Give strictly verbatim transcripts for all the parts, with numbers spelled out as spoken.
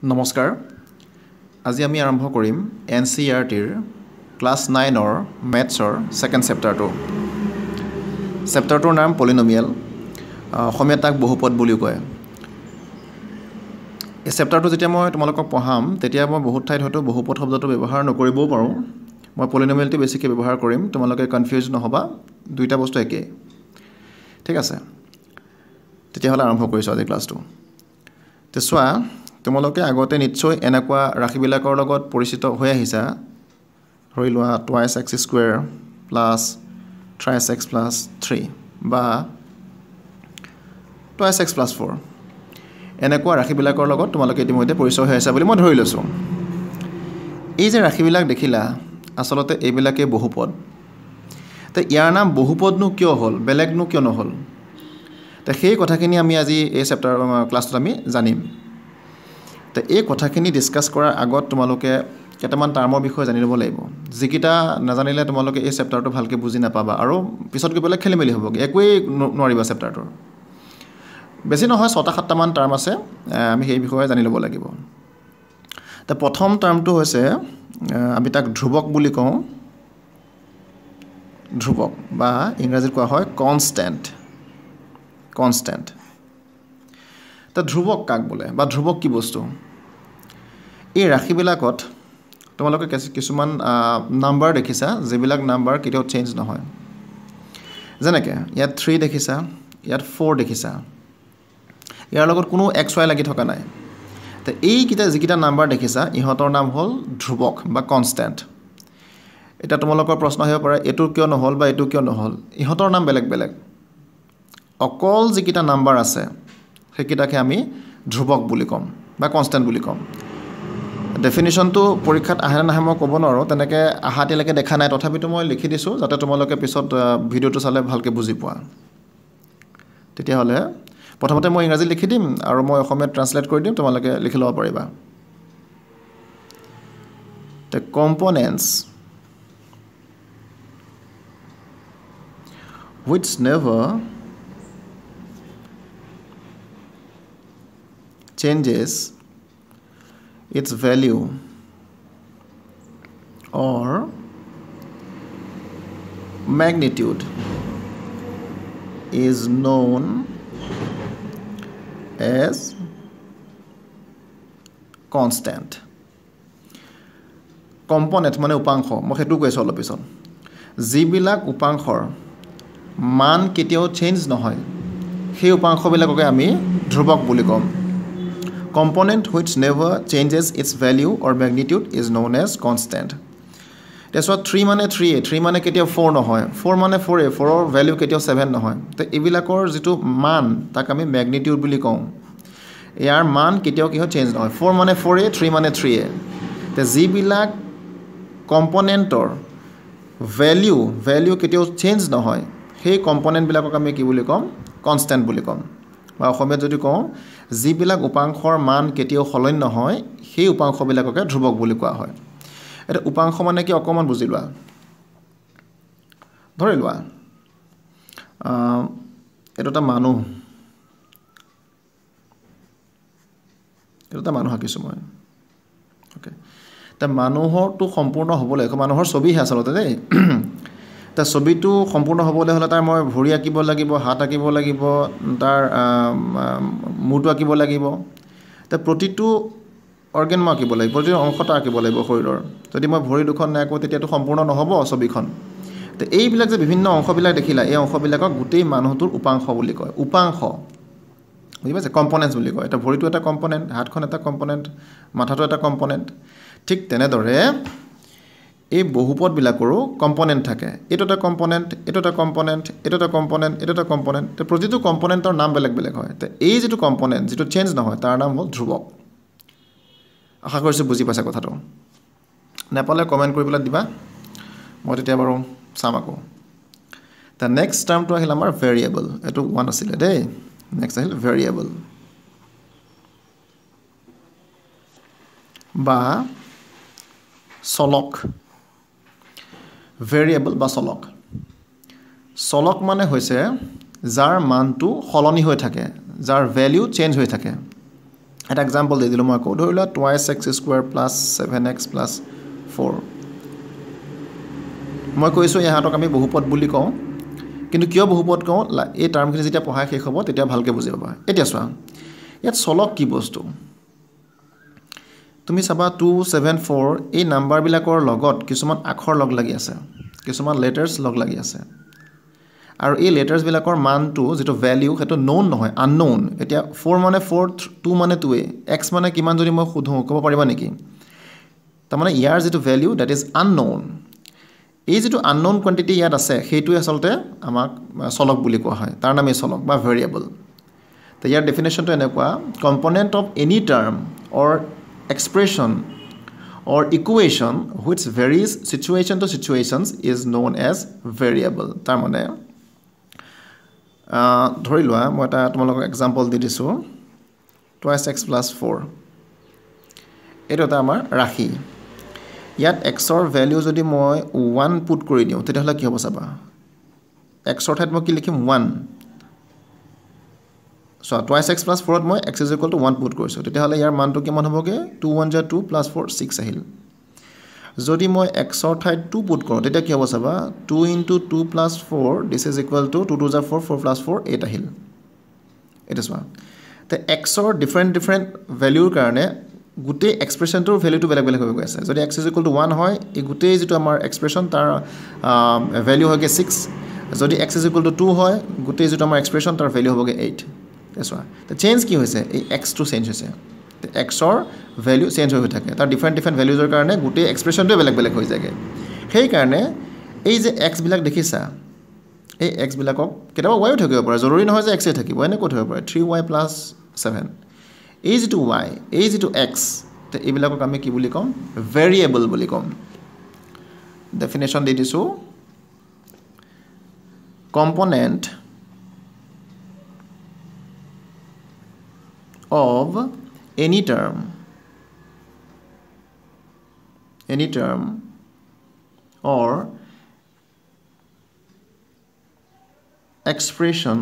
নমস্কাৰ আজি আমি আৰম্ভ কৰিম এন চি ই আৰ টিৰ ক্লাছ নাইনৰ মেথছৰ সেকেন্ড চেপ্টাৰটো চেপ্টাৰটোৰ নাম পলিনমিয়েল অসমীয়াত তাক বহুপদ বুলি কয় এই চেপ্টাৰটো যেতিয়া মই তোমালোকক পঢ়াম তেতিয়া মই বহুত ঠাইত হয়তো বহুপদ শব্দটো ব্যৱহাৰ নকৰিবও পাৰোঁ মই পলিনমিয়েলটো বেছিকৈ ব্যৱহাৰ কৰিম তোমালোকে কনফিউজ নহবা দুইটা বস্তু একে ঠিক আছে তেতিয়াহ'লে আৰম্ভ কৰিছোঁ আজি ক্লাছটো তে চোৱা তোমালোকে আগতে নিশ্চয় এনেকুৱা ৰাশিবিলাকৰ লগত পৰিচিত হৈ আহিছা ধৰি লোৱা twice x square plus thrice x plus three বা টুৱাইছ এক্স প্লাছ ফ'ৰ এনেকুৱা ৰাশিবিলাকৰ লগত তোমালোকে ইতিমধ্যে পৰিচয় হৈ আহিছা বুলি মই ধৰি লৈছোঁ এই যে ৰাশিবিলাক দেখিলা আচলতে এইবিলাকে বহুপদ তে ইয়াৰ নাম বহুপদনো কিয় হ'ল বেলেগনো কিয় নহ'ল তে সেই কথাখিনি আমি আজি এই চেপ্টাৰ ক্লাছটোত আমি জানিম তে এই কথাখিনি ডিসকাস কৰাৰ আগত তোমালোকে কেইটামান টাৰ্মৰ বিষয়ে জানি ল'ব লাগিব যিকিটা নাজানিলে তোমালোকে এই চেপ্টাৰটো ভালকৈ বুজি নাপাবা আৰু পিছত গৈ পেলাই খেলিমেলি হ'বগৈ একোৱেই নোৱাৰিবা চেপ্টাৰটোৰ বেছি নহয় ছটা সাতটামান টাৰ্ম আছে আমি সেই বিষয়ে জানি ল'ব লাগিব তে প্ৰথম টাৰ্মটো হৈছে আমি তাক ধ্ৰুৱক বুলি কওঁ ধ্ৰুৱক বা ইংৰাজীত কোৱা হয় কনষ্টেণ্ট কনষ্টেণ্ট তে ধ্ৰুৱক কাক বোলে বা ধ্ৰুৱক কি বস্তু এই ৰাশিবিলাকত তোমালোকে কিছুমান নাম্বাৰ দেখিছা যিবিলাক নাম্বাৰ কেতিয়াও চেঞ্জ নহয় যেনেকৈ ইয়াত থ্ৰী দেখিছা ইয়াত ফ'ৰ দেখিছা ইয়াৰ লগত কোনো এক্স ৱাই লাগি থকা নাই তো এইকেইটা যিকেইটা নাম্বাৰ দেখিছা ইহঁতৰ নাম হ'ল ধ্ৰুৱক বা কনষ্টেণ্ট এটা তোমালোকৰ প্ৰশ্ন আহিব পাৰে এইটো কিয় নহ'ল বা এইটো কিয় নহ'ল ইহঁতৰ নাম বেলেগ বেলেগ অকল যিকেইটা নাম্বাৰ আছে সেইকেইটাকে আমি ধ্ৰুৱক বুলি ক'ম বা কনষ্টেণ্ট বুলি ক'ম ডেফিনিশ্যনটো পৰীক্ষাত আহে নাহে মই ক'ব নোৱাৰোঁ তেনেকৈ আহাতিয়ালৈকে দেখা নাই তথাপিতো মই লিখি দিছোঁ যাতে তোমালোকে পিছত ভিডিঅ'টো চালে ভালকৈ বুজি পোৱা তেতিয়াহ'লে প্ৰথমতে মই ইংৰাজীত লিখি দিম আৰু মই অসমীয়াত ট্ৰান্সলেট কৰি দিম তোমালোকে লিখি ল'ব পাৰিবা the components which never changes its value or magnitude is known as constant component মানে উপাংশ মই সেইটো কৈছোঁ অলপ পিছত যিবিলাক উপাংশৰ মান কেতিয়াও চেঞ্জ নহয় সেই উপাংশবিলাককে আমি ধ্ৰুৱক বুলি ক'ম component which never changes its value or magnitude is known as constant that's what three মানে three a three মানে কেতিয়াও four নহয় four মানে four a four ৰ ভ্যালু কেতিয়াও seven নহয় তো এইবিলাকৰ যেটো মান তাক আমি ম্যাগনিটিউড বুলি কওঁ ইয়াৰ মান কেতিয়াও কিহ চেঞ্জ নহয় four মানে four a three মানে three a তো যিবিলাক কম্পোনেন্টৰ ভ্যালু ভ্যালু কেতিয়াও চেঞ্জ নহয় সেই কম্পোনেন্ট বিলাকক আমি কি বুলি ক'ম কনষ্টেন্ট বুলি ক'ম বা অসমীয়াত যদি কওঁ যিবিলাক উপাংশৰ মান কেতিয়াও সলনি নহয় সেই উপাংশবিলাককে ধ্ৰুৱক বুলি কোৱা হয় এটা উপাংশ মানে কি অকমান বুজি লোৱা ধৰি লোৱা এটা এটা মানুহ এটা মানুহ আঁকিছোঁ মই ওকে তা মানুহৰটো সম্পূৰ্ণ হ'ব লাগিব মানুহৰ ছবিহে আচলতে দেই তা ছবিটো সম্পূৰ্ণ হ'বলৈ হ'লে তাৰ মই ভৰি আঁকিব লাগিব হাত আঁকিব লাগিব তাৰ মূৰটো আঁকিব লাগিব তা প্ৰতিটো অৰ্গেন মই আঁকিব লাগিব প্ৰতিটো অংশটা আঁকিব লাগিব শৰীৰৰ যদি মই ভৰি দুখন নাকো তেতিয়াতো সম্পূৰ্ণ নহ'ব ছবিখন তো এইবিলাক যে বিভিন্ন অংশবিলাক দেখিলা এই অংশবিলাকক গোটেই মানুহটোৰ উপাংশ বুলি কয় উপাংশ বুজি পাইছে কম্পোনেন্টছ বুলি কয় এটা ভৰিটো এটা কম্পোনেন্ট হাতখন এটা কম্পোনেন্ট মাথাটো এটা কম্পোনেন্ট ঠিক তেনেদৰে এই বহুপদবিলাকৰো কম্পোনেন্ট থাকে এইটো এটা কম্পোনেন্ট এইটো এটা কম্পোনেন্ট এইটো এটা কম্পোনেন্ট এইটো এটা কম্পোনেন্ট তো প্ৰতিটো কম্পোনেন্টৰ নাম বেলেগ বেলেগ হয় তো এই যেটো কম্পোনেন্ট যেটো চেঞ্জ নহয় তাৰ নাম হ'ল ধ্ৰুৱক আশা কৰিছোঁ বুজি পাইছা কথাটো নেপালে কমেন্ট কৰি পেলাই দিবা মই তেতিয়া বাৰু চাম আকৌ তা নেক্সট টাৰ্মটো আহিল আমাৰ ভেৰিয়েবল এটো ওৱান আছিল দেই নেক্সট আহিল ভেৰিয়েবল বা চলক ভেৰিয়েবল বা চলক চলক মানে হৈছে যাৰ মানটো সলনি হৈ থাকে যাৰ ভ্যালু চেঞ্জ হৈ থাকে এটা এক্সাম্পল দি দিলোঁ মই আকৌ ধৰি লোৱা twice x square plus seven x plus four মই কৈছোঁ ইহঁতক আমি বহুপদ বুলি কওঁ কিন্তু কিয় বহুপদ কওঁ এই টাৰ্মখিনি যেতিয়া পঢ়াই শেষ হ'ব তেতিয়া ভালকৈ বুজি পাবা এতিয়া চোৱা ইয়াত চলক কি বস্তু তুমি চাবা টু ছেভেন ফ'ৰ এই নাম্বাৰবিলাকৰ লগত কিছুমান আখৰ লগ লাগি আছে কিছুমান লেটাৰ্ছ লগ লাগি আছে আৰু এই লেটাৰ্ছবিলাকৰ মানটো যিটো ভেলিউ সেইটো ন'ন নহয় আনন'ন এতিয়া ফ'ৰ মানে ফ'ৰ টু মানে টুৱে এক্স মানে কিমান যদি মই সোধোঁ ক'ব পাৰিবা নেকি তাৰমানে ইয়াৰ যিটো ভেলিউ ডেট ইজ আনন'ন এই যিটো আনন'ন কোৱান্টিটি ইয়াত আছে সেইটোৱে আচলতে আমাক চলক বুলি কোৱা হয় তাৰ নামেই চলক বা ভেৰিয়েবল তো ইয়াৰ ডেফিনেশ্যনটো এনেকুৱা component of any term or expression or equation which varies situation to situations is known as variable তাৰ মানে ধৰি লোৱা মই এটা তোমালোকক এক্সাম্পল দি দিছোঁ টুৱাইচ এক্স প্লাছ ফ'ৰ এইটো এটা আমাৰ ৰাশি ইয়াত এক্সৰ ভেলিউ যদি মই ওৱান পুট কৰি দিওঁ তেতিয়াহ'লে কি হ'ব চাবা এক্সৰ ঠাইত মই কি লিখিম one So twice x plus four মই x is equal to one put কৰিছোঁ তেতিয়াহ'লে ইয়াৰ মানটো কিমান হ'বগে টু ওৱান যা টু প্লাছ ফ'ৰ ছিক্স আহিল যদি মই x ৰ ঠাইত টু পুট কৰোঁ তেতিয়া কি হ'ব চাবা two into two plus four this is equal to two two যা four four plus four eight আহিল এইটো চোৱা তে x ৰ ডিফাৰেণ্ট ডিফাৰেণ্ট ভেলিউৰ কাৰণে গোটেই এক্সপ্ৰেশ্যনটোৰ ভেলিউটো বেলেগ বেলেগ হৈ গৈ আছে যদি x is equal to one হয় এই গোটেই যিটো আমাৰ এক্সপ্ৰেশ্যন তাৰ ভেলিউ হয়গে ছিক্স যদি x is equal to two হয় গোটেই যিটো আমাৰ এক্সপ্ৰেশ্যন তাৰ ভেলিউ হ'বগে এইট চোৱা তো চেঞ্জ কি হৈছে এই এক্সটো চেঞ্জ হৈছে এক্সৰ ভেলিউ চেঞ্জ হৈ থাকে তাৰ ডিফাৰেণ্ট ডিফাৰেণ্ট ভেলিউজৰ কাৰণে গোটেই এক্সপ্ৰেশ্যনটোৱে বেলেগ বেলেগ হৈ যায়গৈ সেইকাৰণে এই যে এক্সবিলাক দেখিছা এই এক্সবিলাকক কেতিয়াবা ৱাইও থাকিব পাৰে জৰুৰী নহয় যে এক্সেই থাকিব এনেকৈ থাকিব পাৰে থ্ৰী ৱাই প্লাছ ছেভেন এই যিটো ৱাই এই যিটো এক্স এইবিলাকক আমি কি বুলি ক'ম ভেৰিয়েবল বুলি ক'ম ডেফিনেশ্যন দি দিছোঁ component of any term any term or expression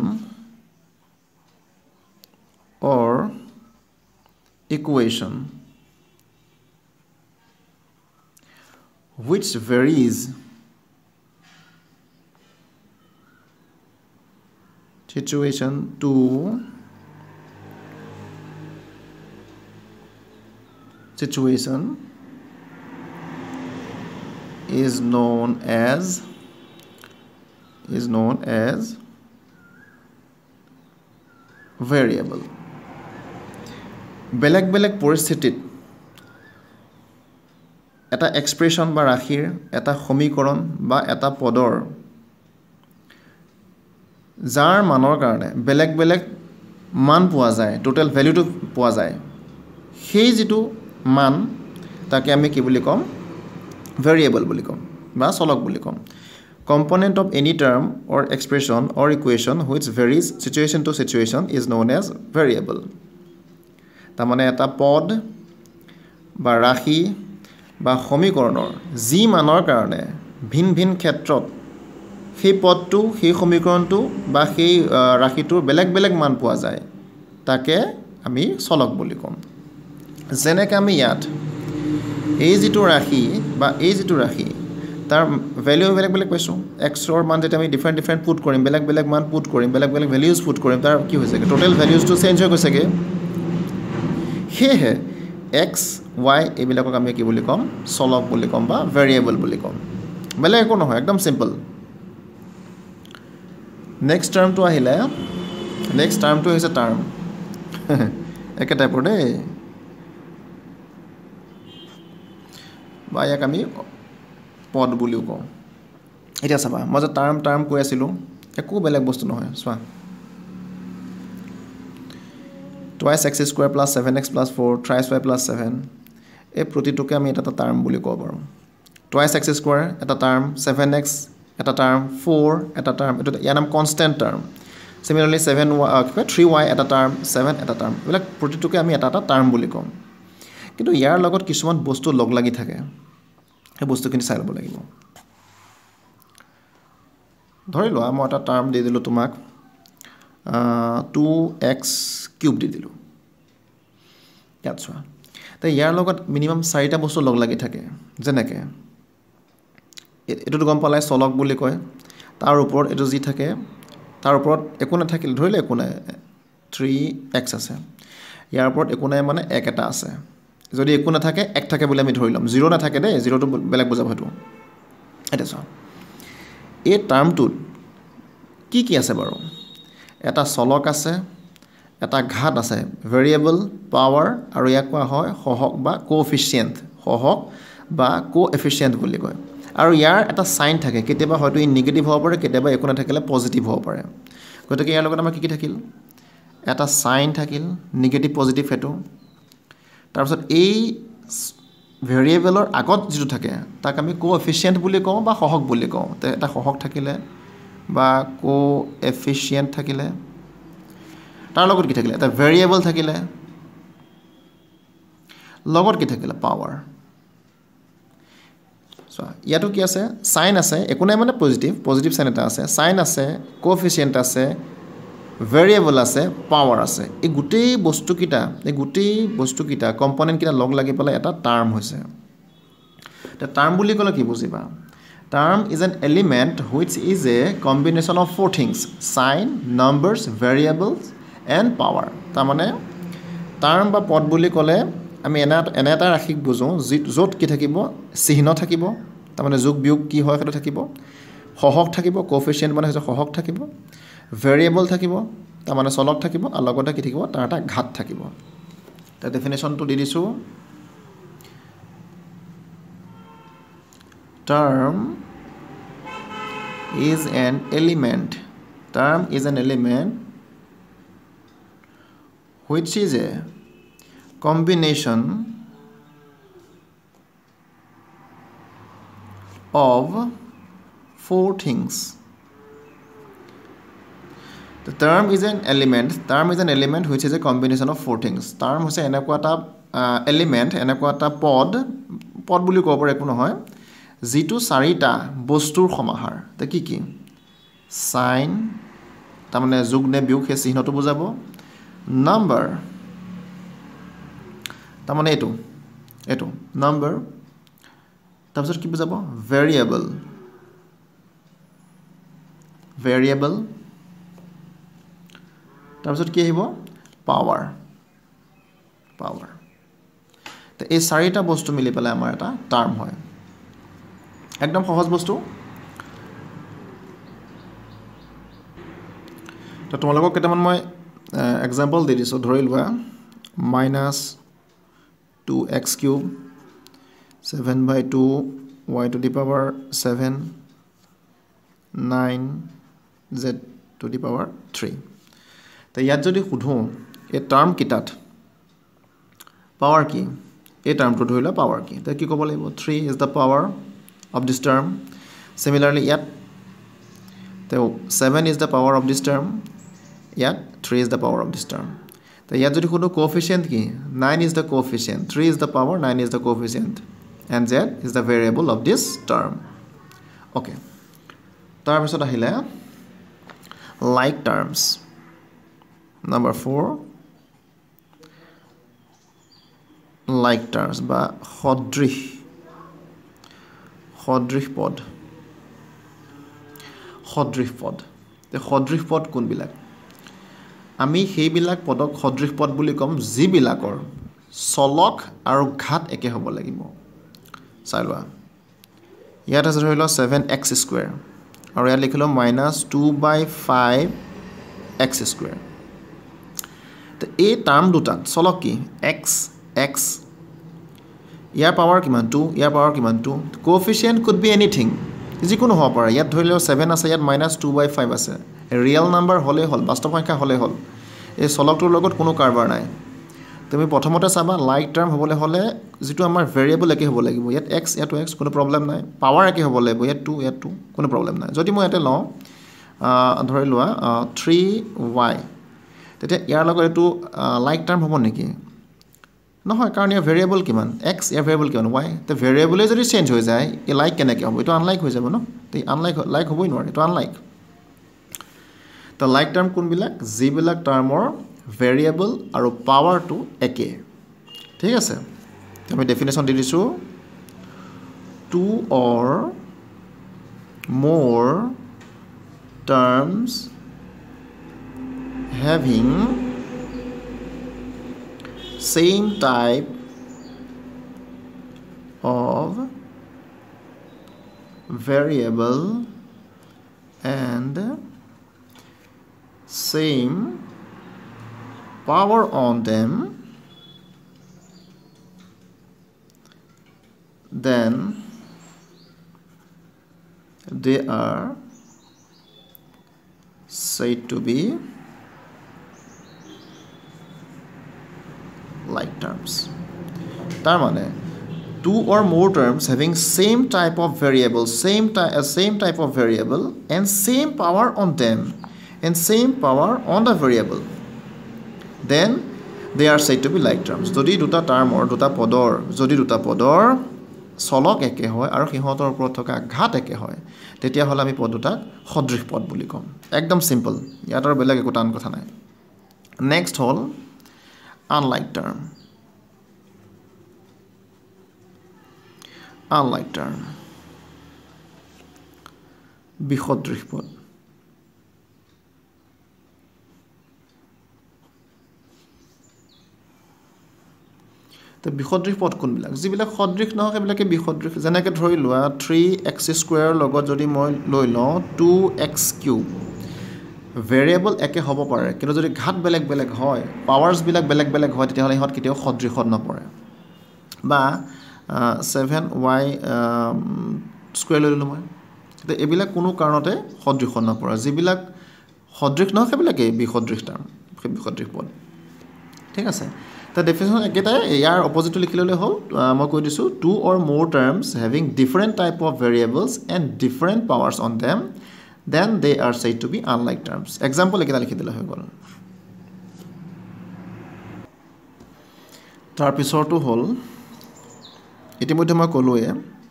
or equation which varies situation to situation is known as is known as variable বেলেগ বেলেগ পৰিস্থিতিত এটা এক্সপ্ৰেশ্যন বা ৰাশিৰ এটা সমীকৰণ বা এটা পদৰ যাৰ মানৰ কাৰণে বেলেগ বেলেগ মান পোৱা যায় টোটেল ভেলিউটো পোৱা যায় সেই যিটো মান তাকে আমি কি বুলি ক'ম ভেৰিয়েবল বুলি ক'ম বা চলক বুলি ক'ম component of any term or expression or equation which varies situation to situation is known as variable তাৰমানে এটা পদ বা ৰাশি বা সমীকৰণৰ যি মানৰ কাৰণে ভিন ভিন ক্ষেত্ৰত সেই পদটো সেই সমীকৰণটো বা সেই ৰাশিটোৰ বেলেগ বেলেগ মান পোৱা যায় তাকে আমি চলক বুলি ক'ম যেনেকৈ আমি ইয়াত এই যিটো ৰাশি বা এই যিটো ৰাশি তাৰ ভেলিউ বেলেগ বেলেগ পাইছোঁ এক্সৰ মান যেতিয়া আমি ডিফাৰেণ্ট ডিফাৰেণ্ট পুট কৰিম বেলেগ বেলেগ মান পুট কৰিম বেলেগ বেলেগ ভেলিউজ পুট কৰিম তাৰ কি হৈছেগৈ টোটেল ভেলিউজটো চেঞ্জ হৈ গৈছেগৈ সেয়েহে এক্স ৱাই এইবিলাকক আমি কি বুলি ক'ম চলক বুলি ক'ম বা ভেৰিয়েবল বুলি ক'ম বেলেগ একো নহয় একদম চিম্পল নেক্সট টাৰ্মটো আহিলে নেক্সট টাৰ্মটো হৈছে টাৰ্ম একে টাইপৰ দেই বা ইয়াক আমি পদ বুলিও কওঁ এতিয়া চাবা মই যে টাৰ্ম টাৰ্ম কৈ আছিলোঁ একো বেলেগ বস্তু নহয় চোৱা twice x square plus seven x plus four thrice y plus seven এই প্ৰতিটোকে আমি এটা এটা টাৰ্ম বুলি ক'ব পাৰোঁ টুৱাইচ এক্স স্কুৱেৰ এটা টাৰ্ম ছেভেন এক্স এটা টাৰ্ম ফ'ৰ এটা টাৰ্ম এইটো ইয়াৰ নাম constant term similarly seven y কি কয় থ্ৰী ৱাই এটা টাৰ্ম ছেভেন এটা টাৰ্ম এইবিলাক প্ৰতিটোকে আমি এটা এটা টাৰ্ম বুলি ক'ম কিন্তু ইয়াৰ লগত কিছুমান বস্তু লগ লাগি থাকে সেই বস্তুখিনি চাই ল'ব লাগিব ধৰি লোৱা মই এটা টাৰ্ম দি দিলোঁ তোমাক টু এক্স কিউব দি দিলোঁ ইয়াত চোৱা তো ইয়াৰ লগত মিনিমাম চাৰিটা বস্তু লগ লাগি থাকে যেনেকৈ এইটোতো গম পালাই চলক বুলি কয় তাৰ ওপৰত এইটো যি থাকে তাৰ ওপৰত একো নাথাকিলে ধৰিলে একো নাই থ্ৰী এক্স আছে ইয়াৰ ওপৰত একো নাই মানে এক এটা আছে যদি একো নাথাকে এক থাকে বুলি আমি ধৰি ল'ম জিৰ' নাথাকে দেই জিৰ'টো বেলেগ বুজাব সেইটো এতিয়া চোৱা এই টাৰ্মটোত কি কি আছে বাৰু এটা চলক আছে এটা ঘাত আছে ভেৰিয়েবল পাৱাৰ আৰু ইয়াক কোৱা হয় সহক বা কোএফিচিয়েণ্ট সহক বা কোএফিচিয়েণ্ট বুলি কয় আৰু ইয়াৰ এটা চাইন থাকে কেতিয়াবা হয়তো ই নিগেটিভ হ'ব পাৰে কেতিয়াবা একো নাথাকিলে পজিটিভ হ'ব পাৰে গতিকে ইয়াৰ লগত আমাৰ কি কি থাকিল এটা চাইন থাকিল নিগেটিভ পজিটিভ সেইটো তাৰপিছত এই ভেৰিয়েবলৰ আগত যিটো থাকে তাক আমি কোএফিচিয়েণ্ট বুলি কওঁ বা সহক বুলি কওঁ এটা সহক থাকিলে বা কোএফিচিয়েণ্ট থাকিলে তাৰ লগত কি থাকিলে এটা ভেৰিয়েবল থাকিলে লগত কি থাকিলে পাৱাৰ চোৱা ইয়াতো কি আছে চাইন আছে একো নাই মানে পজিটিভ পজিটিভ চাইন এটা আছে চাইন আছে কোএফিচিয়েণ্ট আছে ভেৰিয়েবল আছে পাৱাৰ আছে এই গোটেই বস্তুকেইটা এই গোটেই বস্তুকেইটা কম্পনেণ্টকেইটা লগ লাগি পেলাই এটা টাৰ্ম হৈছে এতিয়া টাৰ্ম বুলি ক'লে কি বুজিবা term is an element which is a combination of four things sign numbers variables and power তাৰমানে টাৰ্ম বা পদ বুলি ক'লে আমি এনে এনে এটা ৰাশিক বুজোঁ যি য'ত কি থাকিব চিহ্ন থাকিব তাৰমানে যোগ বিয়োগ কি হয় সেইটো থাকিব সহক থাকিব কোএফিচিয়েণ্ট মানে হৈছে সহক থাকিব ভেৰিয়েবল থাকিব তাৰমানে চলক থাকিব আৰু লগতে কি থাকিব তাৰ এটা ঘাত থাকিব তাৰ ডেফিনেশ্যনটো দি দিছোঁ term is an element term is an element which is a combination of four things. The term is an element. Term is an element which is a combination of four things. Term হৈছে এনেকুৱা এটা element, এনেকুৱা এটা পদ পদ বুলি ক'ব পাৰে একো নহয় যিটো চাৰিটা বস্তুৰ সমাহাৰ তে কি কি সাইন তাৰমানে যোগ নে বিয়োগ সেই চিহ্নটো বুজাব নাম্বাৰ তাৰমানে এইটো এইটো নাম্বাৰ তাৰপিছত কি বুজাব ভেৰিয়েবল ভেৰিয়েবল তাৰপিছত কি আহিব পাৱাৰ পাৱাৰ তো এই চাৰিটা বস্তু মিলি পেলাই আমাৰ এটা টাৰ্ম হয় একদম সহজ বস্তু তো তোমালোকক কেইটামান মই এক্সাম্পল দি দিছোঁ ধৰি লোৱা minus two x cube seven by two y to the power seven nine z to the power three তো ইয়াত যদি সোধোঁ এই টাৰ্মকেইটাত পাৱাৰ কি এই টাৰ্মটো ধৰি লোৱা পাৱাৰ কি তো কি ক'ব লাগিব three is the power of this term similarly ইয়াত তো seven is the power of this term ইয়াত three is the power of this term তো ইয়াত যদি সোধোঁ কোএফিচিয়েণ্ট কি nine is the coefficient three is the power nine is the coefficient and z is the variable of this term okay তাৰপিছত আহিলে like terms number four like terms বা সদৃশ সদৃশ পদ সদৃশ পদ সদৃশ পদ কোনবিলাক আমি সেইবিলাক পদক সদৃশ পদ বুলি ক'ম যিবিলাকৰ চলক আৰু ঘাত একে হ'ব লাগিব চাই লোৱা ইয়াত আছে ধৰি লওক ছেভেন এক্স স্কুৱেৰ আৰু ইয়াত লিখিলোঁ minus two by five x square তো এই টাৰ্ম দুটাত চলক কি এক্স এক্স ইয়াৰ পাৱাৰ কিমান টু ইয়াৰ পাৱাৰ কিমান two coefficient could be anything যিকোনো হ'ব পাৰে ইয়াত ধৰি লওক ছেভেন আছে ইয়াত মাইনাছ টু বাই ফাইভ আছে ৰিয়েল নাম্বাৰ হ'লেই হ'ল বাস্তৱ সংখ্যা হ'লেই হ'ল এই চলকটোৰ লগত কোনো কাৰবাৰ নাই তুমি প্ৰথমতে চাবা লাইক টাৰ্ম হ'বলৈ হ'লে যিটো আমাৰ ভেৰিয়েবল একে হ'ব লাগিব ইয়াত এক্স ইয়াতো এক্স কোনো প্ৰব্লেম নাই পাৱাৰ একে হ'ব লাগিব ইয়াত টু ইয়াত টু কোনো প্ৰব্লেম নাই যদি মই ইয়াতে লওঁ ধৰি লোৱা থ্ৰী ৱাই তেতিয়া ইয়াৰ লগত এইটো লাইক টাৰ্ম হ'ব নেকি নহয় কাৰণ ইয়াৰ ভেৰিয়েবল কিমান এক্স ইয়াৰ ভেৰিয়েবল কিমান ৱাই তো ভেৰিয়েবলে যদি চেঞ্জ হৈ যায় এই লাইক কেনেকৈ হ'ব এইটো আনলাইক হৈ যাব ন তো আনলাইক লাইক হ'বই নোৱাৰে এইটো আনলাইক তো লাইক টাৰ্ম কোনবিলাক যিবিলাক টাৰ্মৰ ভেৰিয়েবল আৰু পাৱাৰটো একে ঠিক আছে আমি ডেফিনেশ্যন দি দিছোঁ two or more terms having same type of variable and same power on them, then they are said to be like terms. তাৰ মানে two or more terms having same type of variable, same type, uh, same type of variable and same power on them, and same power on the variable, then they are said to be like terms. যদি দুটা টাৰ্মৰ দুটা পদৰ যদি দুটা পদৰ চলক একে হয় আৰু সিহঁতৰ ওপৰত থকা ঘাত একে হয় তেতিয়াহ'লে আমি পদ দুটাক সদৃশ পদ বুলি ক'ম একদম সিম্পল ইয়াত আৰু বেলেগ একো টান কথা নাই নেক্সট হ'ল unlike term unlike term বিসদৃশ পদ তো বিসদৃশ পদ কোনবিলাক যিবিলাক সদৃশ নহয় সেইবিলাকে বিসদৃশ যেনেকৈ ধৰি লোৱা three x স্কয়াৰ লগত যদি মই লৈ লওঁ two x কিউব ভেৰিয়েবল একে হ'ব পাৰে কিন্তু যদি ঘাত বেলেগ বেলেগ হয় পাৱাৰছ বিলাক বেলেগ বেলেগ হয় তেতিয়াহ'লে ইহঁত কেতিয়াও সদৃশত নপৰে বা seven y স্কয়াৰ লৈ ললোঁ মই তেতিয়া এইবিলাক কোনো কাৰণতে সদৃশত নপৰে যিবিলাক সদৃশ নহয় সেইবিলাকে বিসদৃশ টাৰ্ম বিসদৃশ পদ ঠিক আছে The definition একেটাই ইয়াৰ অপজিটটো লিখি ললে হ'ল মই কৈ দিছো two or more terms having different type of variables and different powers on them then they are said to be unlike terms example একেটা লিখি দিলে হৈ গ'ল তাৰ পিছৰটো হ'ল ইতিমধ্যে মই ক'লোৱে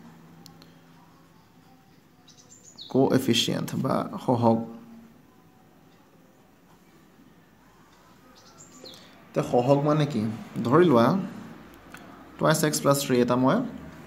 coefficient বা সহগ তে সহগ মানে কি ধৰি লোৱা twice x plus three এটা মই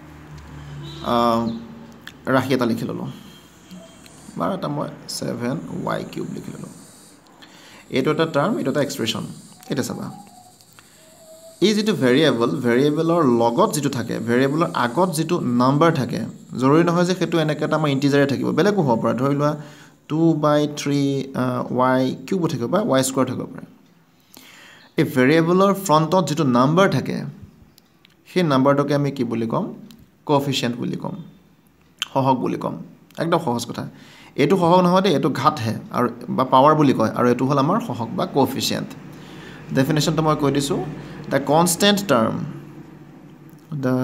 ৰাশি এটা লিখি ললো বা এটা মই seven y cube লিখি ললো এইটো এটা টাৰ্ম এইটো এটা এক্সপ্ৰেছন এটা চাবা এই যেটো ভেৰিয়েবল ভেৰিয়েবলৰ লগত যেটো থাকে ভেৰিয়েবলৰ আগত যেটো নাম্বাৰ থাকে জৰুৰী নহয় যে হেতু এনেকৈ এটা মই ইন্টিজাৰে থাকিব বেলেগো হ'ব পাৰে ধৰি লোৱা two by three y cube থাকিব বা y square থাকিব পাৰে A variable frontত যেটো নাম্বাৰ থাকে সেই নাম্বাৰটোকে আমি কি বুলি কম কোএফিচিয়েন্ট বুলি কম সহগ বুলি কম একদম সহজ কথা এটো সহগ নহয় দে এটো ঘাত হে আৰু বা পাৱাৰ বুলি কয় আৰু এটো হল আমাৰ সহগ বা কোএফিচিয়েন্ট ডেফিনেশনটো মই কৈ দিছো the constant term the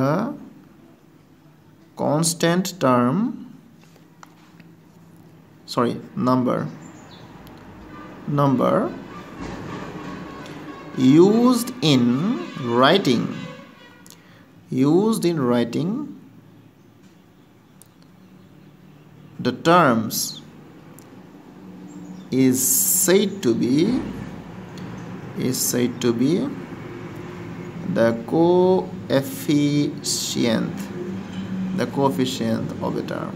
constant term sorry number number used in writing used in writing the terms is said to be is said to be the coefficient the coefficient of a term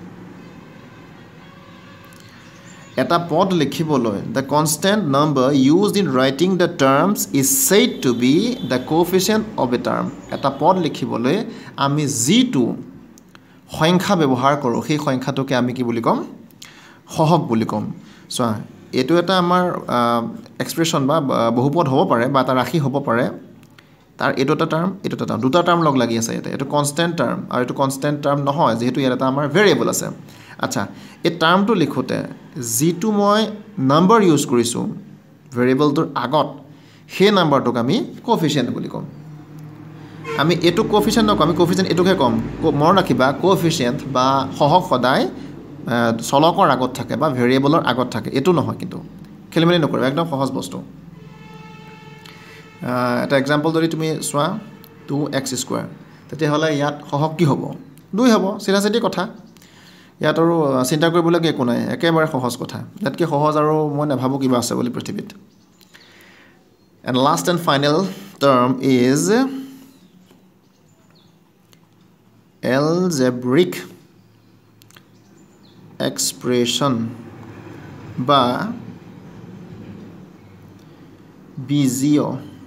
এটা পদ লিখিবলৈ the constant number used in writing the terms is said to be the coefficient of a term এটা পদ লিখিবলৈ আমি যেটো সংখ্যা ব্যৱহাৰ কৰো সেই সংখ্যাটোকে আমি কি বুলি কম সহগ বুলি কম সো এটো এটা আমাৰ এক্সপ্ৰেছন বা বহুপদ হ'ব পাৰে বা এটা ৰাশি হ'ব পাৰে তাৰ এটো এটা টাৰ্ম এটো এটা টাৰ্ম দুটা টাৰ্ম লগ লাগি আছে এটা এটো কনস্ট্যান্ট টাৰ্ম আৰু এটো কনস্ট্যান্ট টাৰ্ম নহয় যেহেতু ইয়াত এটা আমাৰ ভেৰিয়েবল আছে আচ্ছা এই টাৰ্মটো লিখোতে যেটো মই নাম্বাৰ ইউজ কৰিছো ভেৰিয়েবলটোৰ আগত সেই নাম্বাৰটোক আমি কোএফিচিয়েন্ট বুলি কম আমি এটো কোএফিচিয়েন্ট নকম আমি কোএফিচিয়েন্ট এটোকে কম মন ৰাখিবা কোএফিচিয়েন্ট বা সহগ সদায় চলকৰ আগত থাকে বা ভেৰিয়েবলৰ আগত থাকে এটো নহয় কিন্তু খেলিমেলি নকৰিবা একদম সহজ বস্তু এটা এক্সাম্পল যদি তুমি সোৱা two x স্কয়াৰ তেতিয়া হলে ইয়াত সহগ কি হ'ব দুই হ'ব সিধা সিধি কথা ইয়াত আৰু চিন্তা কৰিবলগীয়া একো নাই একেবাৰে সহজ কথা ইয়াতকে সহজ আৰু মই নাভাবো কিবা আছে বুলি পৃথিৱীত and last and final term is algebraic expression বা বীজীয়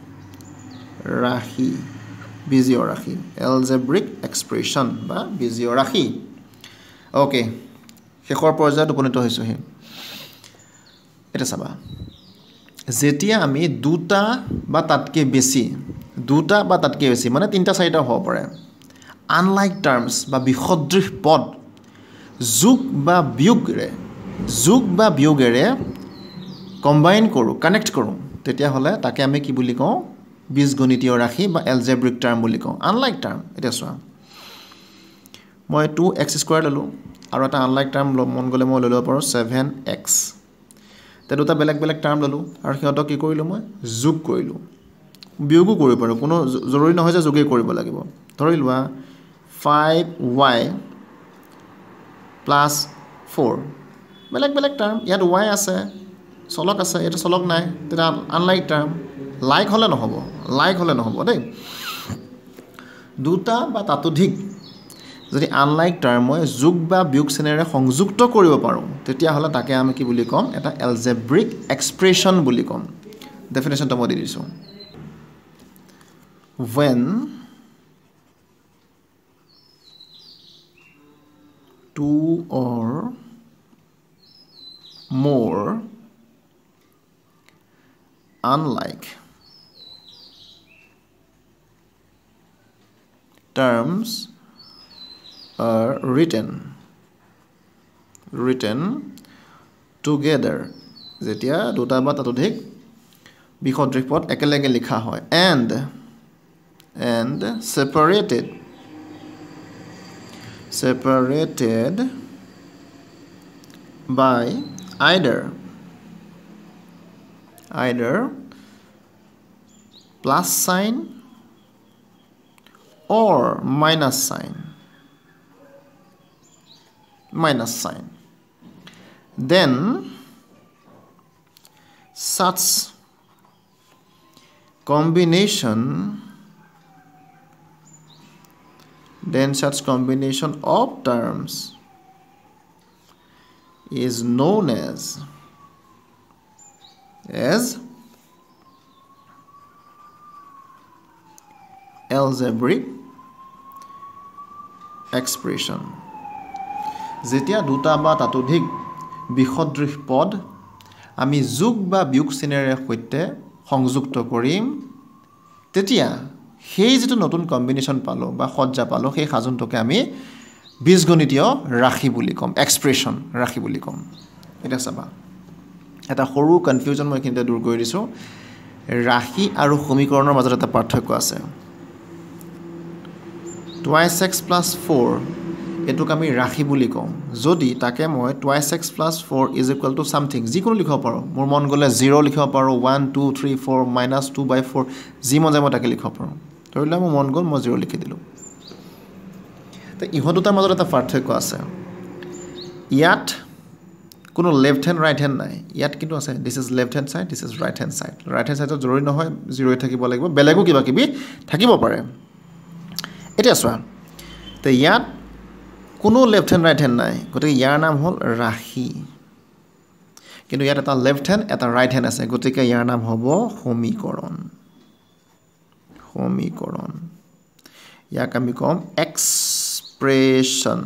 ৰাশি বীজীয় ৰাশি algebraic expression বা বীজীয় ৰাশি ওকে শেষৰ পৰ্যায়ত উপনীত হৈছো হে এটা চাবা যেতিয়া আমি দুটা বা তাতকে বেছি দুটা বা তাতকে বেছি মানে তিনটা চাৰিটা হ'ব পাৰে আনলাইক টার্মস বা বিসদৃশ পদ যোগ বা বিয়োগৰে যোগ বা বিয়োগৰে কম্বাইন কৰো কানেক্ট কৰো তেতিয়া হলে তাকে আমি কি বুলি কওঁ বীজগণিতীয় ৰাশি বা algebraic টার্ম বুলি কওঁ আনলাইক টার্ম এটা চোৱা মই two x স্কয়াৰ ললো আৰু এটা আনলাইক টার্ম মন গলে মই লৈ লব পাৰো seven x তে দুটা বেলেগ বেলেগ টার্ম ললো আৰু সিহঁতক কি কৰিলো মই যোগ কৰিলো বিয়োগো কৰিব পাৰো কোনো জৰুৰী নহয় যে যোগেই কৰিব লাগিব ধৰি লোৱা five y plus four বেলেগ বেলেগ টার্ম ইয়াত y আছে চলক আছে এটা চলক নাই এটা আনলাইক টার্ম লাইক হলে নহব লাইক হলে নহব দেই দুটা বা তাতোধিক যদি আনলাইক টার্ম মই যোগ বা বিয়োগ শ্ৰেণীৰে সংযুক্ত কৰিব পাৰো তেতিয়া হলে তাকে আমি কি বুলি কম এটা algebraic expression বুলি কম ডেফিনেশনটো মই দি দিছো when two or more unlike terms are written written together যেতিয়া দুটা বা ততোধিক বিসদৃশ পদ একেলগে লিখা হয় and and separated separated by either either plus sign or minus sign minus sign then such combination then such combination of terms is known as as algebraic expression যেতিয়া দুটা বা তাতোধিক বিসদৃশ পদ আমি যোগ বা বিয়োগ শ্ৰেণীৰে সৈতে সংযুক্ত কৰিম তেতিয়া সেই যেটো নতুন কম্বিনেশন পালো বা সজ্জা পালো সেই সাজনটোকে আমি বীজগণিতীয় ৰাশি বুলি কম এক্সপ্ৰেশন ৰাশি বুলি কম এটা চাবা এটা সৰু কনফিউজন মই কিনতে দূৰ কৰি দিছো ৰাশি আৰু সমীকৰণৰ মাজত এটা পাৰ্থক্য আছে twice x plus four এটোক আমি ৰাশি বুলি কম যদি তাকে মই twice x plus four is equal to something যিকোনো লিখিব পাৰো মোৰ মন গলে zero লিখিব পাৰো one two three four minus two by four যি মন যায় মই তাকে লিখিব পাৰো ধৰিলে মোৰ মন গল মই zero লিখি দিলো তে ইহ দুটাৰ মাজত এটা পাৰ্থক্য আছে ইয়াত কোনো লেফট হ্যান্ড ৰাইট হ্যান্ড নাই ইয়াত কিন্তু আছে this is left hand side this is right hand side right hand সাইডত জৰুৰী নহয় zero থাকিব লাগিব বেলেগো কিবা কিবি থাকিব পাৰে এটা চোৱা তে ইয়াত কোনো লেফট হ্যান্ড ৰাইট হ্যান্ড নাই গতিকে ইয়াৰ নাম হল ৰাশি কিন্তু ইয়াত এটা লেফট হ্যান্ড এটা ৰাইট হ্যান্ড আছে গতিকে ইয়াৰ নাম হ'ব সমীকৰণ সমীকৰণ ইয়াক আমি কম এক্সপ্ৰেশন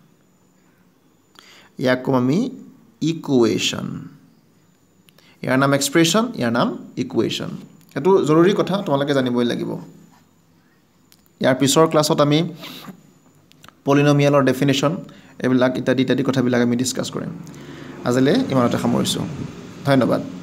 ইয়াক কম আমি ইকুৱেশ্যন ইয়াৰ নাম এক্সপ্ৰেশন ইয়াৰ নাম ইকুৱেশ্যন এটো জৰুৰী কথা তোমালোকে জানিবই লাগিব ইয়াৰ পিছৰ ক্লাছত আমি পলিনোমিয়ালৰ ডেফিনেশন এবিলাক ইত্যাদি ইত্যাদি কথাবিলাক আমি ডিসকাস কৰিম আজিলে ইমানতে সামৰিছো ধন্যবাদ